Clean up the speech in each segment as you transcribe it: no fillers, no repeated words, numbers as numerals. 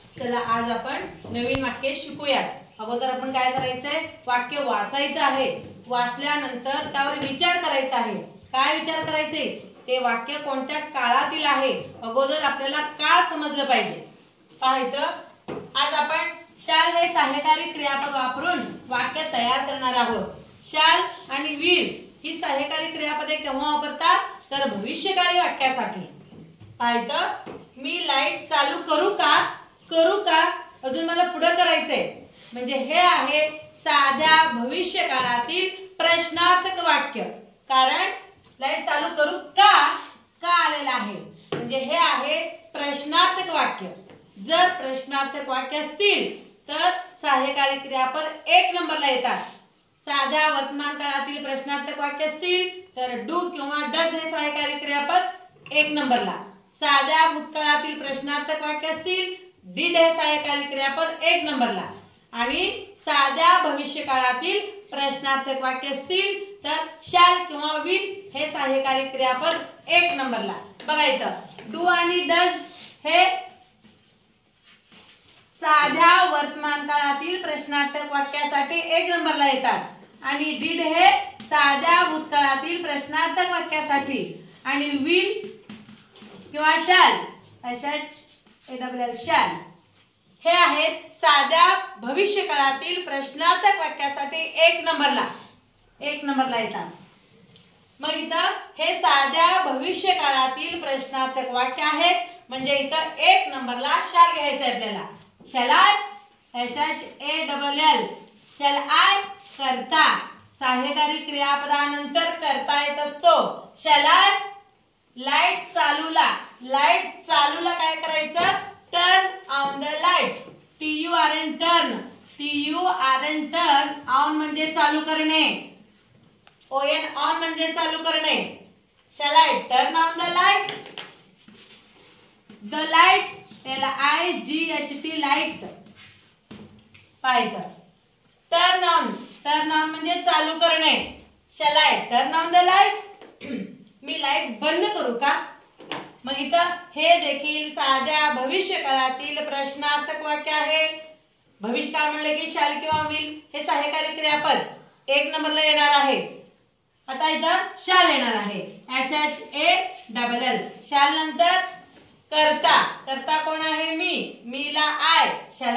चला आज आपण नवीन वाक्य शिकूया। अगोदर आपण काय करायचंय, वाक्य वाचायचं आहे। वाचल्यानंतर त्यावर विचार करायचा आहे। काय विचार करायचे, ते वाक्य कोणत्या काळातील आहे। अगोदर आपल्याला काळ समजलं पाहिजे। पाहायचं, आज आपण शाल हे सहाय्यकारी क्रियापद वापरून वाक्य तयार करणार आहोत। शाल आणि विल ही सहाय्यकारी क्रियापदे केव्हा वापरतात, तर भविष्यकाळी वाक्यासाठी। पाहायचं, मी लाईट चालू करू का, अजून मला पुढे करायचंय। म्हणजे हे आहे साध्या भविष्यकाळातील प्रश्नार्थक वाक्य। कारण लाईट चालू करू का आलेला आहे, म्हणजे हे आहे प्रश्नार्थक वाक्य। जर प्रश्नार्थक वाक्य असतील तर सहाय्यकारी क्रियापद 1 नंबरला येतात। साध्या वर्तमान काळातील प्रश्नार्थक वाक्य असतील तर डू किंवा डज हे सहाय्यकारी क्रियापद 1 नंबरला। साध्या भूतकाळातील प्रश्नार्थक वाक्य असतील डिड हे सहाय्यकारी क्रियापद 1 नंबरला। आणि साध्या भविष्यकाळातील प्रश्नार्थक वाक्य असतील तर शॅल किंवा विल हे सहाय्यकारी क्रियापद 1 नंबरला। बघायचं, डू आणि डज हे साध्या वर्तमान काळातील प्रश्नार्थक वाक्यासाठी 1 नंबरला येतात। आणि डिड हे साध्या भूतकाळातील प्रश्नार्थक वाक्यासाठी। आणि विल किंवा शॅल शॅल हे आहेत साध्या भविष्यकाळातील प्रश्नार्थक वाक्यासाठी 1 नंबरला येतात। मग इथं हे साध्या भविष्यकाळातील प्रश्नार्थक वाक्य आहेत, म्हणजे इथं 1 नंबरला शॅल घ्यायचं आहे आपल्याला। शॅल आय शॅल आय करता, सहाय्यकारी क्रियापदानंतर करता येत असतो। शॅल आय लाईट चालूला काय करायचं, turn on the light. TURN turn on म्हणजे चालू करणे, ऑन म्हणजे चालू करणे। Shall I turn on the light, LIGHT light. पाहायचं, टर्न ऑन म्हणजे चालू करणे। Shall I turn on the light, मी लाईट बंद करू का। मग इथं हे देखील साध्या भविष्यकाळातील प्रश्नार्थक वाक्य आहे। भविष्यकाळ म्हणले की शॅल किंवा विल हे सहाय्यकारी क्रियापद 1 नंबरला येणार आहे। आता इथं शॅल येणार आहे, SHALL। शॅल नंतर करता कोण आहे, मीला आय। शॅल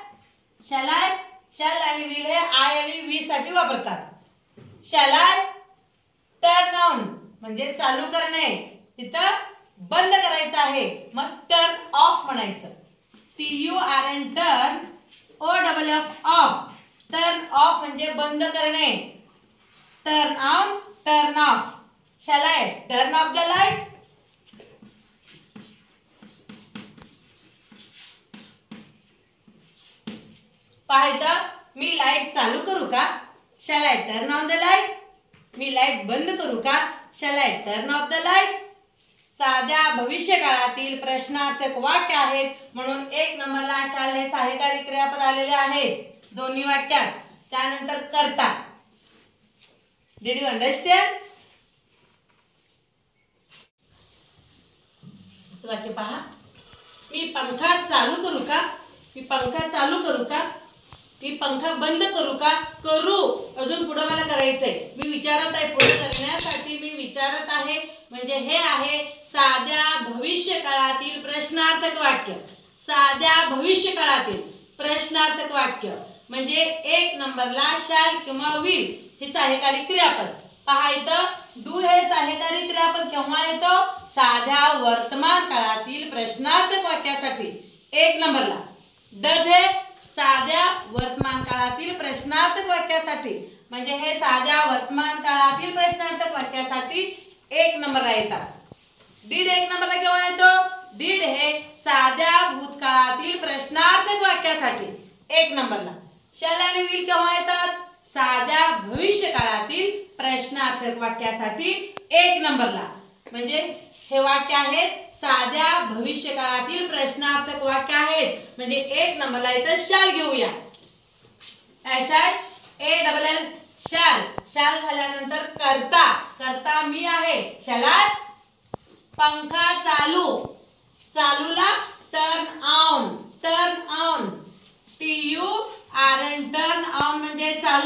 आणि विल हे आय आणि वी साठी वापरतात। शॅल आय टर्न ऑन म्हणजे चालू करणे, तिथं बंद करायचं आहे, मग टर्न ऑफ म्हणायचं। TURN turn OFF turn off म्हणजे बंद करणे। Turn on turn off. Shall I turn off the light, पाहायचं, मी लाईट चालू करू का। Shall I turn on the light, मी लाईट बंद करू का। Shall I turn off the light. साध्या भविष्यकाळातील प्रश्नार्थक वाक्य आहेत, म्हणून 1 नंबरला शॅल हे सहाय्यकारी क्रियापद आलेले आहेत दोन्ही वाक्यात। त्यानंतर करता। Did you understand. वाक्य पहा, मी पंखा चालू करू का, मी पंखा बंद करू का। करू, अजून पुढे मला करायचंय, मी विचारत आहे, पुढे करण्यासाठी मी विचारत आहे। म्हणजे हे आहे साध्या भविष्यकाळातील प्रश्नार्थक वाक्य। साध्या भविष्यकाळातील प्रश्नार्थक वाक्य म्हणजे 1 नंबरला शॅल किंवा विल हे सहाय्यकारी क्रियापद। पहा इथं, डू हे सहाय्यकारी क्रियापद केव्हा येतो, साध्या वर्तमान काळातील प्रश्नार्थक वाक्यासाठी 1 नंबरला। डज हे साध्या वर्तमान काळातील प्रश्नार्थक वाक्यासाठी, म्हणजे हे साध्या वर्तमान काळातील प्रश्नार्थक वाक्यासाठी 1 नंबरला येतात। डिड 1 नंबरला केव्हा येतो, डिड हे साध्या भूतकाळातील प्रश्नार्थक वाक्यासाठी 1 नंबरला। शॅल आणि विल केव्हा येतात, साध्या भविष्यकाळातील प्रश्नार्थक वाक्यासाठी 1 नंबरला। म्हणजे हे वाक्य आहेत साध्या भविष्यकाळातील प्रश्नार्थक वाक्य आहेत, म्हणजे 1 नंबरला इथं शॅल घेऊया। SHALL शॅल झाल्यानंतर करता मी आहे। शॅल आय पंखा चालूला टर्न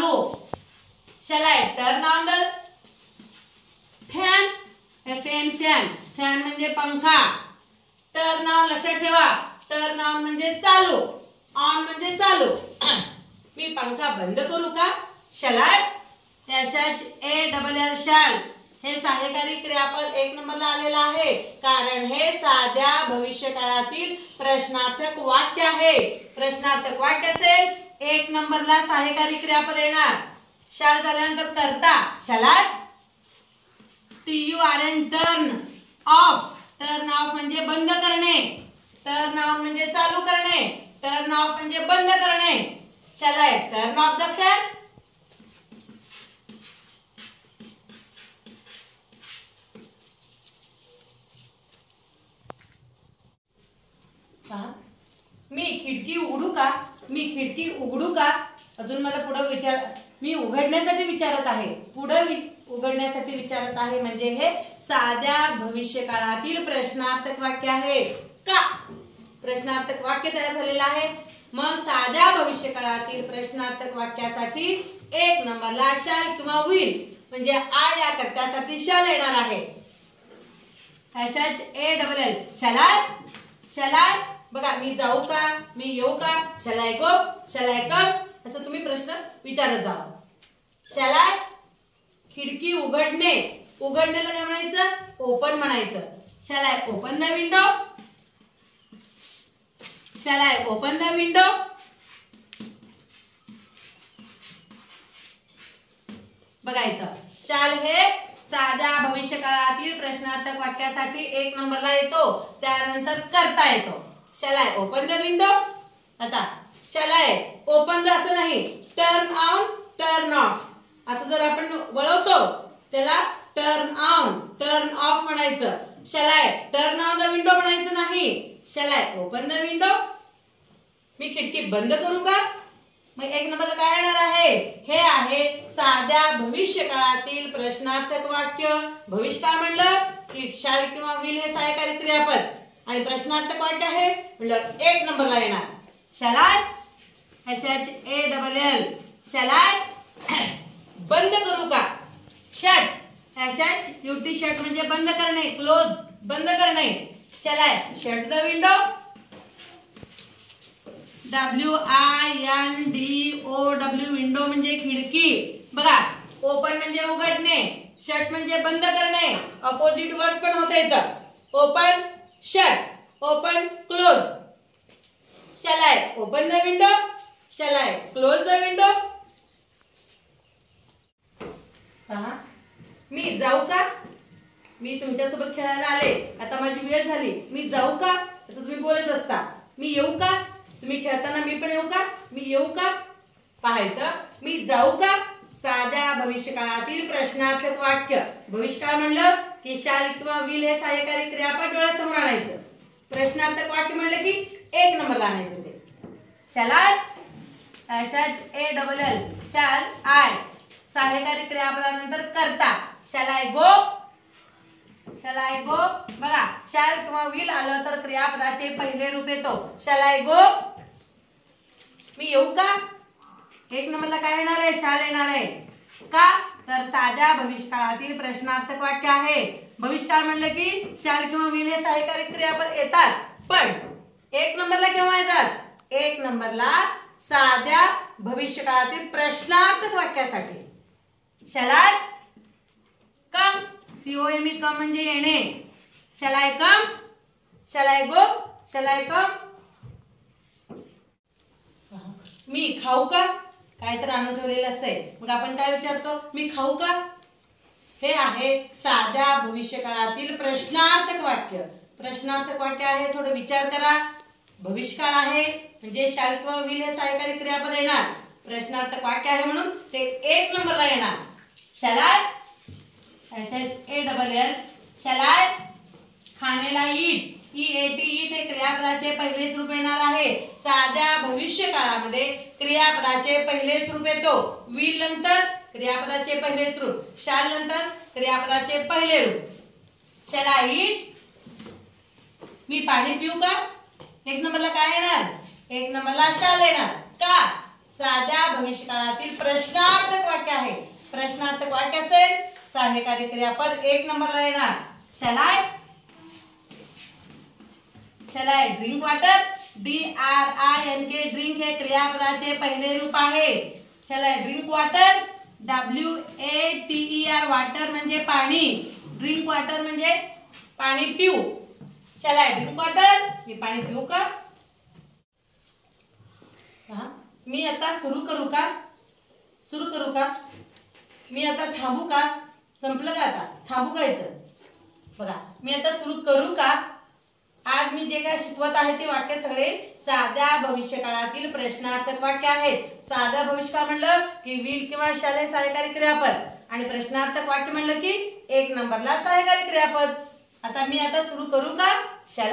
चालू. Shall I turn on the fan? Fan fan म्हणजे पंखा. टर्न ऑन लक्षात ठेवा. टर्न ऑन म्हणजे चालू. ऑन म्हणजे चालू. मी पंखा बंद करू का? Shall I? SHALL शाल हे सहाय्यकारी क्रियापद 1 नंबरला आलेलं आहे, कारण हे साध्या भविष्यकाळातील प्रश्नार्थक वाक्य आहे. प्रश्नार्थक वाक्य असेल 1 नंबरला सहाय्यकारी क्रियापद येणार. शाल झाल्यानंतर करता. Shall I? TURN turn off. Turn off म्हणजे बंद करणे. टर्न ऑन म्हणजे चालू करणे. टर्न ऑफ म्हणजे बंद करणे. Shall I turn off the fan? मी खिडकी उघडू का? मी खिडकी उघडू का? अजून मला पुढे विचार, मी उघडण्यासाठी विचारत आहे. पुढे उघडण्यासाठी विचारत आहे म्हणजे हे साध्या भविष्यकाळातील प्रश्नार्थक वाक्य आहे का? प्रश्नार्थक वाक्य तयार झालेलं आहे. मग साध्या भविष्यकाळातील प्रश्नार्थक वाक्यासाठी 1 नंबरला शाल किंवा विल म्हणजे आय या कर्त्यासाठी शाल येणार आहे. SHALL Shall I? Shall I? बघा, मी जाऊ का? मी येऊ का? Shall I go? Shall I come? असं तुम्ही प्रश्न विचारत जा. Shall I? खिडकी उघडणे. उघडण्याला काय म्हणायचं? ओपन म्हणायचं. Shall I open the window? Shall I open the window? बघा इथं शाल हे साध्या भविष्यकाळातील प्रश्नार्थक वाक्यासाठी 1 नंबरला येतो. त्यानंतर करता येतो. Shall I open the window? आता Shall I open the असं नाही, टर्न ऑन टर्न ऑफ असं जर आपण वळवतो त्याला टर्न ऑन टर्न ऑफ म्हणायचं. Shall I turn on the window म्हणायचं नाही. Shall I open the window? मी खिडकी बंद करू का? मग 1 नंबरला काय येणार आहे? हे आहे साध्या भविष्यकाळातील प्रश्नार्थक वाक्य. भविष्यकाळ म्हणलं की शाल किंवा विल हे सहाय्यकारी क्रियापद आणि प्रश्नार्थक वाक्य आहे म्हणलं 1 नंबरला येणार. Shall I? SHALL Shall I? बंद करू का? शट. SHUT शट म्हणजे बंद करणे. क्लोज बंद करणे. Shall I shut the window? WINDOW window म्हणजे खिडकी. बघा, ओपन म्हणजे उघडणे, शट म्हणजे बंद करणे. अपोजिट वर्ड्स पण होते इथं. Open shut, open close. Shall I open the window? Shall I close the window? मी जाऊ का? मी तुमच्यासोबत खेळायला आले, आता माझी वेळ झाली, मी जाऊ का? असं तुम्ही बोलत असता. मी येऊ का? तुम्ही खेळताना मी पण येऊ का? मी येऊ का? पाहायचं. मी जाऊ का? साध्या भविष्यकाळातील प्रश्नार्थक वाक्य. भविष्यकाळ म्हणलं की शाल किंवा विल हे सहाय्यकारी क्रियापद डोळ्यासमोर आणायचं. प्रश्नार्थक वाक्य म्हणलं की 1 नंबरला आणायचं ते. Shall I? SHALL Shall I सहाय्यकारी क्रियापदानंतर करता. Shall I go? Shall I go? बघा, शाल किंवा विल आलं तर क्रियापदाचे पहिले रूप येतो. Shall I go? मी येऊ का? 1 नंबरला काय येणार आहे? शाल येणार आहे. का? तर साध्या भविष्यकाळातील प्रश्नार्थक वाक्य आहे. भविष्यकाळ म्हणलं की शाल किंवा विल हे सहाय्यकारी क्रियापद येतात, पण 1 नंबरला केव्हा येतात? 1 नंबरला साध्या भविष्यकाळातील प्रश्नार्थक वाक्यासाठी. Shall I come? COME come म्हणजे येणे. Shall I come? Shall I go? Shall I come? मी खाऊ का? काय तर आणून ठेवलेलं असते, मग आपण काय विचारतो? मी खाऊ का? हे आहे साध्या भविष्यकाळातील प्रश्नार्थक वाक्य. प्रश्नार्थक वाक्य आहे, थोडं विचार करा. भविष्यकाळ आहे म्हणजे शाल किंवा विल हे सहाय्यकारी क्रियापद येणार. प्रश्नार्थक वाक्य आहे म्हणून ते 1 नंबरला येणार. Shall I? SHALL Shall I? खाण्याला eat. EAT eat हे क्रियापदाचे पहिलेच रूप येणार आहे. साध्या भविष्यकाळामध्ये क्रियापदाचे पहिलेच रूप येतो. विल नंतर क्रियापदाचे पहिलेच रूप, शाल नंतर क्रियापदाचे पहिले रूप. Shall I eat? मी पाणी पिऊ का? 1 नंबरला काय येणार? 1 नंबरला शाल येणार. का? साध्या भविष्यकाळातील प्रश्नार्थक वाक्य आहे. प्रश्नार्थक वाक्य असेल सहाय्यकारी क्रियापद 1 नंबरला येणार. Shall I drink water. DRINK drink हे क्रियापदाचे पहिले रूप आहे. Shall I drink water. WATER water म्हणजे पाणी. ड्रिंक वॉटर म्हणजे पाणी पिऊ. Shall I drink water. मी पाणी पिऊ का? मी आता सुरू करू का? मी आता थांबू का? संपलं का आता? थांबू का इथं? बघा, मी आता सुरू करू का? आज मी जे काय शिकवत आहे ते वाक्य सगळे साध्या भविष्यकाळातील प्रश्नार्थक वाक्य आहेत. साधा भविष्यकाळ म्हणलं की विल किंवा शॅल हे सहाय्यकारी क्रियापद आणि प्रश्नार्थक वाक्य म्हणलं की 1 नंबरला सहाय्यकारी क्रियापद. आता मी आता सुरू करू का? शॅल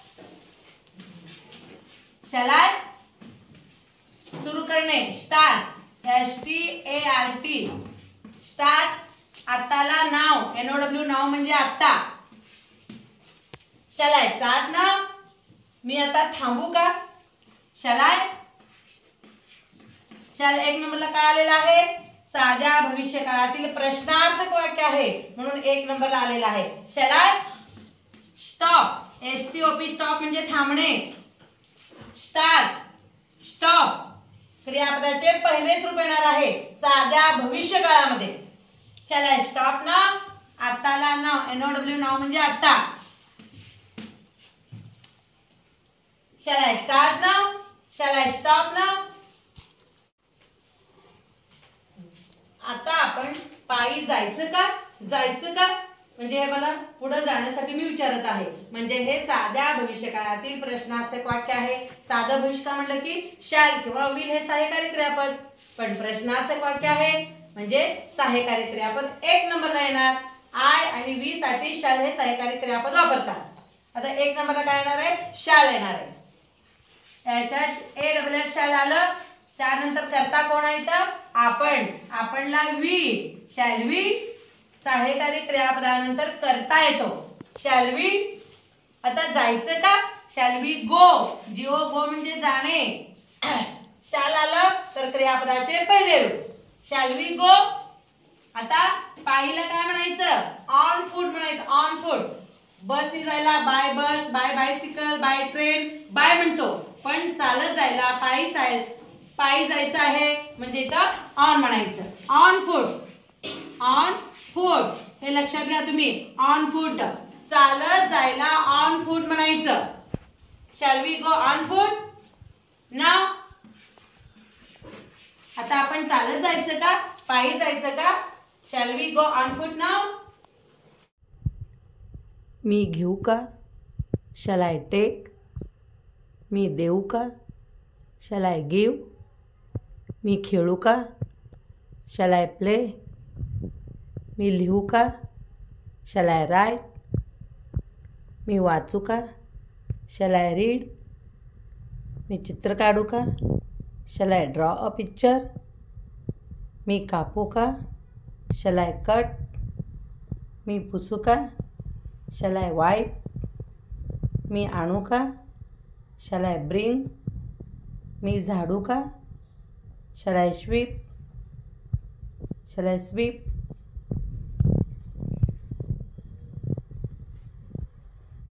आय सुरू करणे. स्टार्ट. START start. आत्ताला नाव. NOW नाव म्हणजे आत्ता. Shall I start now. मी आता थांबू का? शॅल 1 नंबरला काय आलेला आहे? साध्या भविष्यकाळातील प्रश्नार्थक वाक्य आहे म्हणून 1 नंबरला आलेला आहे. Shall I stop. STOP stop म्हणजे थांबणे. स्टॉप क्रियापदाचे पहिलेच रूप येणार आहे साध्या भविष्यकाळामध्ये. Shall I stop now. आत्ताला नाव. NOW नाव म्हणजे आत्ता. Shall I start now. Shall I stop now. आता आपण पायी जायचं का? म्हणजे हे मला पुढे जाण्यासाठी मी विचारत आहे. म्हणजे हे साध्या भविष्यकाळातील प्रश्नार्थक वाक्य आहे. साधं भविष्यकाळ म्हणलं की शॅल किंवा विल हे सहाय्यकारी क्रियापद. पण प्रश्नार्थक वाक्य आहे म्हणजे सहाय्यकारी क्रियापद 1 नंबरला येणार. आय आणि वी साठी शॅल हे सहाय्यकारी क्रियापद वापरतात. आता 1 नंबरला काय येणार आहे? शॅल येणार आहे. याच्यात AWS शॅल आलं. त्यानंतर करता कोण आहे तर आपणला वी. शॅल वी सहाय्यकारी क्रियापदानंतर करता येतो. Shall we. आता जायचं का? शॅल वी गो. गो म्हणजे जाणे. शॅल आलं तर क्रियापदाचे पहिले रूप. Shall we go. आता पायीला काय म्हणायचं? ऑन फूट म्हणायचं. On foot. बसनी जायला by bus, by bicycle, by train, by म्हणतो. पण चालत जायला पायी जायचं आहे म्हणजे इथं ऑन म्हणायचं. ऑन फूट हे लक्षात घ्या तुम्ही. ऑन फूट चालत जायला ऑन फूट म्हणायचं. Shall we go on foot now. आता आपण चालत जायचं का? पायी जायचं का? Shall we go on foot now. मी घेऊ का? Shall I take. मी देऊ का? Shall I give. मी खेळू का? Shall I play. मी लिहू का? Shall I right. मी वाचू का? Shall I read. मी चित्र काढू का? Shall I draw a picture. मी कापू का? Shall I cut. मी पुसू का? Shall I वाईप. मी आणू का? Shall I bring. मी झाडू का? Shall I sweep. Shall I sweep.